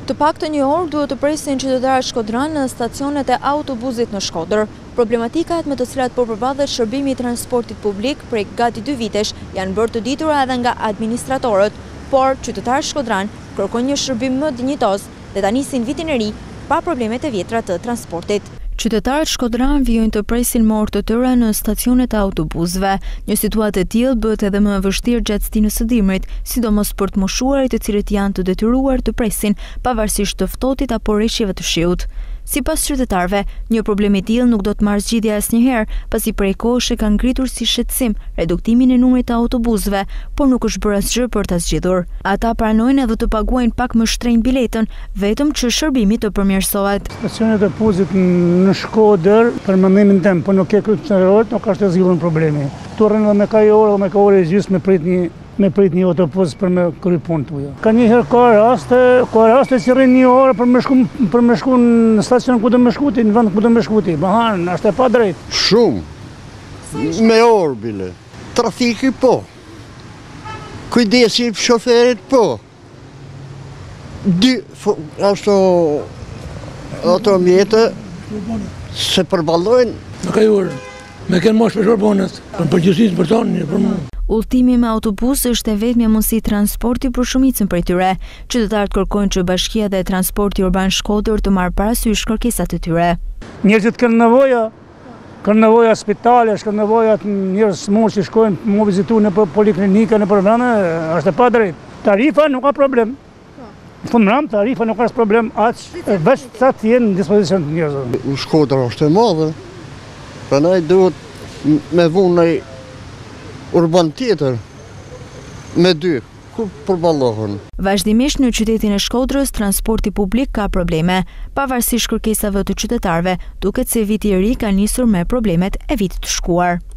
Të paktën një orë duhet të presin qytetarët shkodran në stacionet e autobusit në Shkodër. Problematikat me të cilat po përballet shërbimi i transportit publik prej gati 2 vitesh janë bërë të ditura edhe nga administratorët, por qytetarët shkodran kërkojnë një shërbim më dinjitoz dhe ta nisin vitin e ri pa problemet e vjetra të transportit. Qytetarët shkodran vijojnë të presin më orë të tëra në stacionet e autobusëve. Një situatë e tillë bëhet edhe më e vështirë gjatë stinës së dimrit, sidomos për të moshuarit të cilët janë të detyruar të presin pavarësisht të ftohtit apo rreshjeve të shiut. Sipas qytetarëve, një problem i tillë nuk do të marrë zgjidhje asnjëherë, pasi prej kohësh e kanë ngritur si shqetësim reduktimin e numrit të autobusëve, por nuk është bërë asgjë për ta zgjidhur. Ata pranojnë edhe të paguajnë pak më shtrenjtë biletën, vetëm që shërbimi të përmirësohet. Stacionet e autobusit në Shkodër, për mendimin tim, po nuk ke kryqëtarët, nuk është e zgjidhur problemi. Turren edhe me ka orë, me ka orë e gjysmë me prit një autobus për me kry punë tuja. Ka njëherë ka raste që rrin një orë për me shku në stacion ku do me shkuti, në vend ku do me shkuti. Bahan, është e pa drejt. Shumë. Me orë bile. Trafiki po. Kujdesi shoferit po. Ato mjetë se përballojnë. Me ka orë. Me kënë mosh për shërbonët. Për përgjithësisë për tonë, për mua. Udhtimi me autobus është e vetmja mundësi transporti për shumicën prej tyre. Qytetarët kërkojnë që Bashkia dhe Transporti Urban Shkodër të marrë parasysh kërkesat e tyre. Njerëzit kanë nevoja spitale, kanë nevoja njerëz smur që shkojnë më vizitu në poliklinika, në vende, është e pa drejt. Tarifa nuk ka problem. Në fund tarifa nuk ka problem, veç sa të jenë në dispozicion të njerëzve. Shkodra është e madhe. Prandaj duhet me vunë në urban tjetër me 2, ku përballohen. Vazhdimisht në qytetin e Shkodrës transporti publik ka probleme, pavarësisht kërkesave të qytetarëve, duket se viti i ri ka nisur me problemet e vitit të shkuar.